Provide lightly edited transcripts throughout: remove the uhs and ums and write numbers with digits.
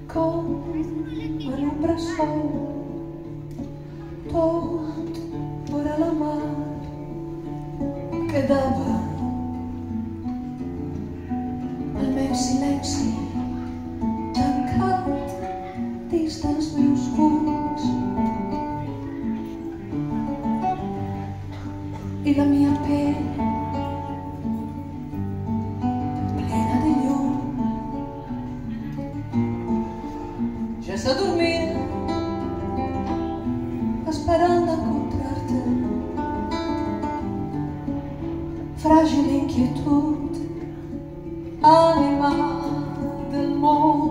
com en un bressol, tot vora la mar quedava el meu silenci tancat dins dels meus ulls i la mia pell plena de llum. Ja s'adormia esperant encontrar-te, fràgil inquietud, ànima del món.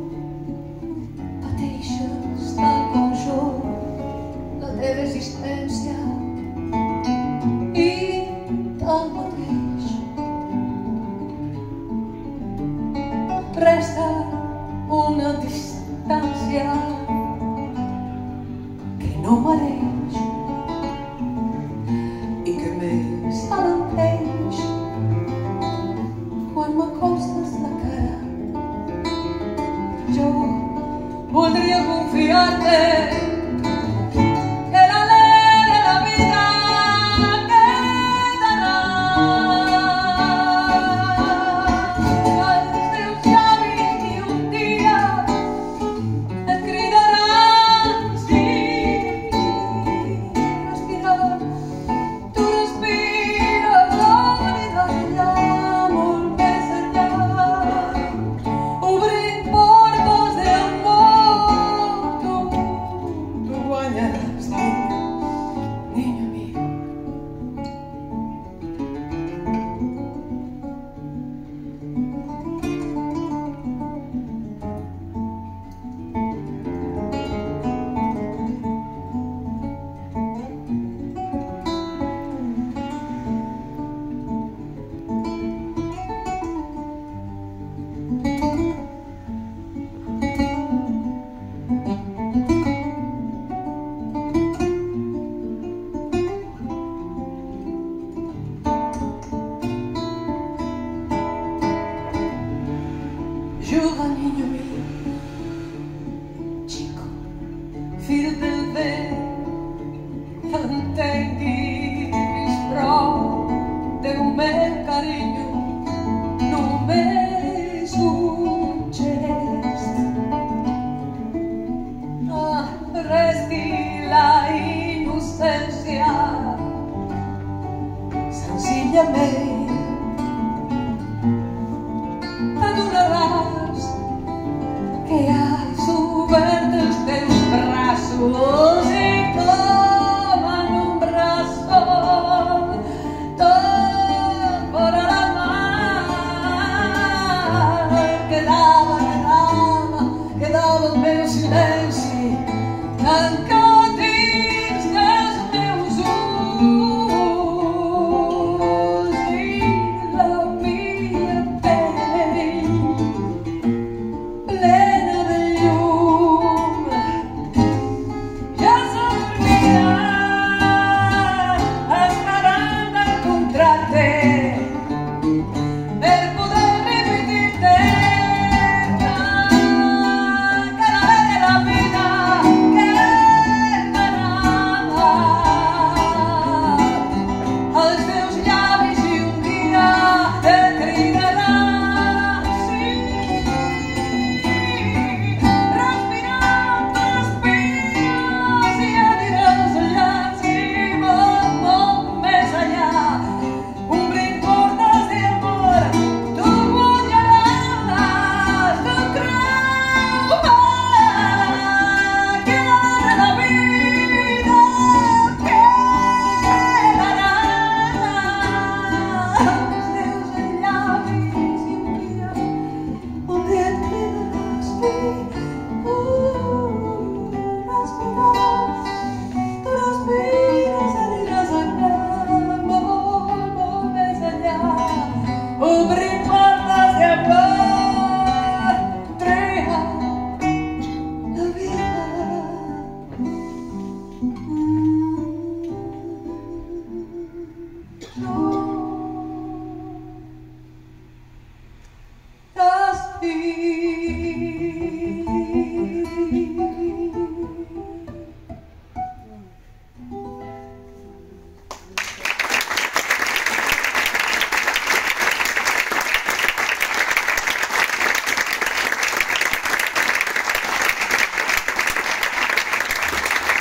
Pateixes tal com jo la teva existència i tanmateix resta una distància que no mereix i que més alenteix quan m'acostes la cara. Jo voldria confiar-te que l'alè de la vida quedarà als teus llavis i un dia et cridaran. Sí, respirar, tu respires la vida enllà, molt més enllà, obrint portes d'amor. Tu guanyaràs, niño mío. Juga, niño mío, chico, fill del vent, entenguis prou del meu carinyo, només un gest. Resti la innocència, senzillament t'adonaràs que has obert els teus braços i com en un bressol tot vora la mar quedava el meu silenci tancat dins dels meus ulls i la mia pell plena de llum. Ja s'adormia esperant encontrar-te per poder repetir-te que l'alè de la vida quedarà als teus llavis i un dia et cridarà. Sí, respirant respires i aniràs allà, sí, molt més allà, obrint portes d'amor. Tu guanyaràs, tu creu-me que l'alè de la vida quedarà als teus llavis i un dia et cridaràs. Respirar, tu respires, aniràs allà, molt més allà, obrint